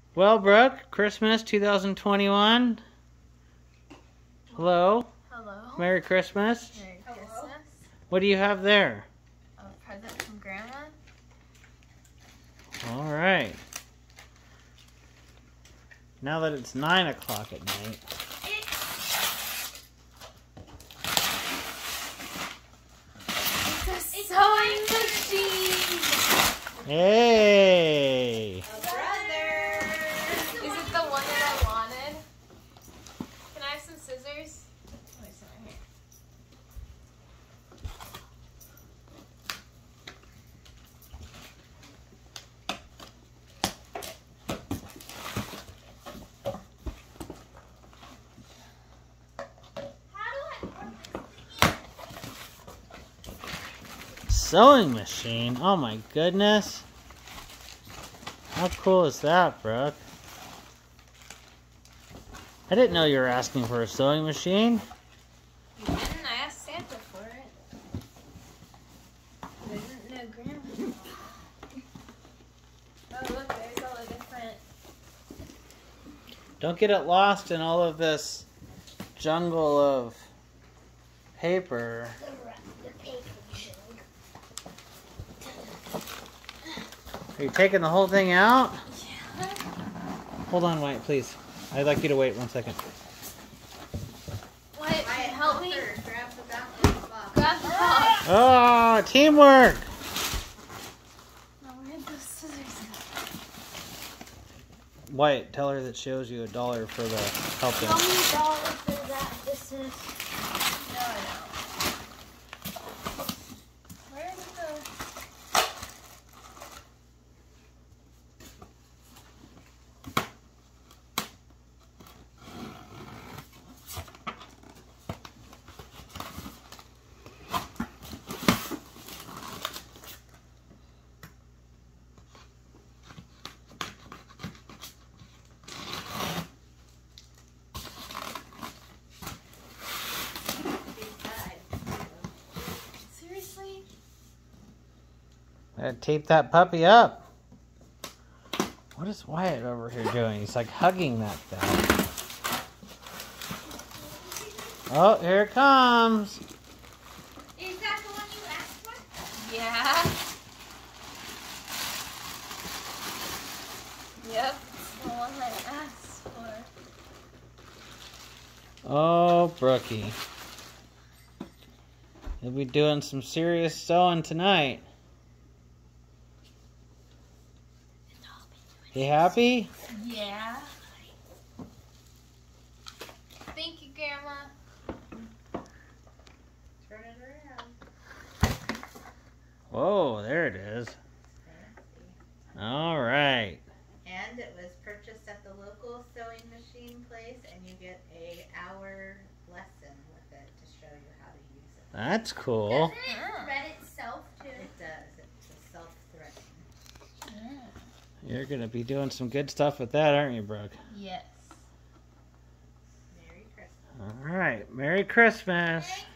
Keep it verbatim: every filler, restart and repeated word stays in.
Well, Brooke, Christmas two thousand twenty-one. Hello. Hello. Merry Christmas. Merry Hello. Christmas. What do you have there? A present from Grandma. All right. Now that it's nine o'clock at night. It's a sewing machine. Hey. A brother. Is it the one that I wanted? Can I have some scissors? Oh, it's not here. Sewing machine. Oh my goodness. How cool is that, Brooke? I didn't know you were asking for a sewing machine. You didn't? I asked Santa for it. I didn't know Grandma. Oh, look, there's all the different. Don't get it lost in all of this jungle of paper. Are you taking the whole thing out? Yeah. Hold on, Wyatt, please. I'd like you to wait one second. Wyatt, can you help me? Grab the balance box. Grab the box. Oh, teamwork! No, where'd those scissors go? Wyatt, tell her that she owes you a dollar for the helping. Tell me a dollar for that. This is. No, I don't. Where did it go? Seriously? Gotta tape that puppy up. What is Wyatt over here doing? He's like hugging that thing. Oh, here it comes. Is that the one you asked for? Yeah. Yep, it's the one I asked for. Oh, Brookie. You'll be doing some serious sewing tonight. You happy? Yeah. Thank you, Grandma. Turn it around. Whoa, there it is. Fancy. All right. And it was purchased at the local sewing machine place, and you get a hour lesson with it to show you how to use it. That's cool. Doesn't it thread itself too? It does. It's a self-threading. Yeah. You're going to be doing some good stuff with that, aren't you, Brooke? Yes. Merry Christmas. All right. Merry Christmas.